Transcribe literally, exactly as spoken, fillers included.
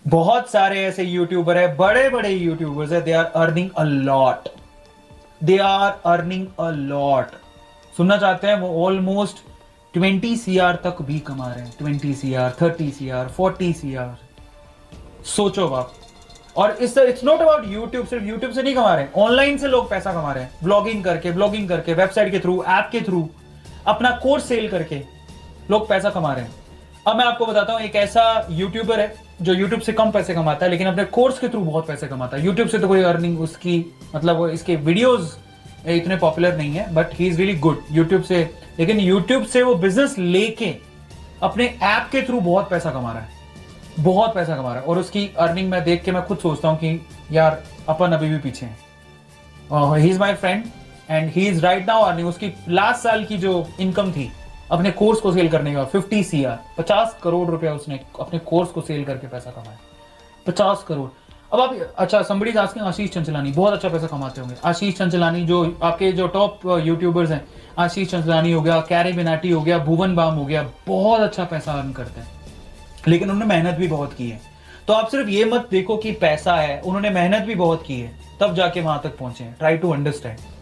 बहुत सारे ऐसे यूट्यूबर है, बड़े बड़े यूट्यूबर्स है, they are earning a lot, they are earning a lot. सुनना चाहते हैं? वो ऑलमोस्ट ट्वेंटी सी आर तक भी कमा रहे हैं, twenty C R, thirty C R, forty C R. सोचो आप। और इस इट्स नॉट अबाउट यूट्यूब, सिर्फ यूट्यूब से नहीं कमा रहे हैं, ऑनलाइन से लोग पैसा कमा रहे हैं, ब्लॉगिंग करके, ब्लॉगिंग करके, वेबसाइट के थ्रू, ऐप के थ्रू, अपना कोर्स सेल करके लोग पैसा कमा रहे हैं। अब मैं आपको बताता हूं, एक ऐसा यूट्यूबर है जो यूट्यूब से कम पैसे कमाता है लेकिन अपने कोर्स के थ्रू बहुत पैसे कमाता है। यूट्यूब से तो कोई अर्निंग उसकी, मतलब वो इसके वीडियोस इतने पॉपुलर नहीं है, but he is really good YouTube से। लेकिन यूट्यूब से वो बिजनेस लेके अपने ऐप के थ्रू बहुत पैसा कमा रहा है, बहुत पैसा कमा रहा है। और उसकी अर्निंग मैं देख के मैं खुद सोचता हूँ कि यार अपन अभी भी पीछे हैं। He is my friend and he is right now earning, उसकी लास्ट साल की जो इनकम थी अपने कोर्स को सेल करने का फिफ्टी सी आर, पचास करोड़ रुपया उसने अपने कोर्स को सेल करके पैसा कमाया, पचास करोड़। अब आप, अच्छा समबडी आस्किंग, आशीष चंचलानी बहुत अच्छा पैसा कमाते होंगे। आशीष चंचलानी जो आपके जो टॉप यूट्यूबर्स हैं, आशीष चंचलानी हो गया, कैरी बिनाटी हो गया, भुवन बाम हो गया, बहुत अच्छा पैसा अर्न करते हैं लेकिन उन्होंने मेहनत भी बहुत की है। तो आप सिर्फ ये मत देखो कि पैसा है, उन्होंने मेहनत भी बहुत की है तब जाके वहां तक पहुंचे हैं। Try to understand.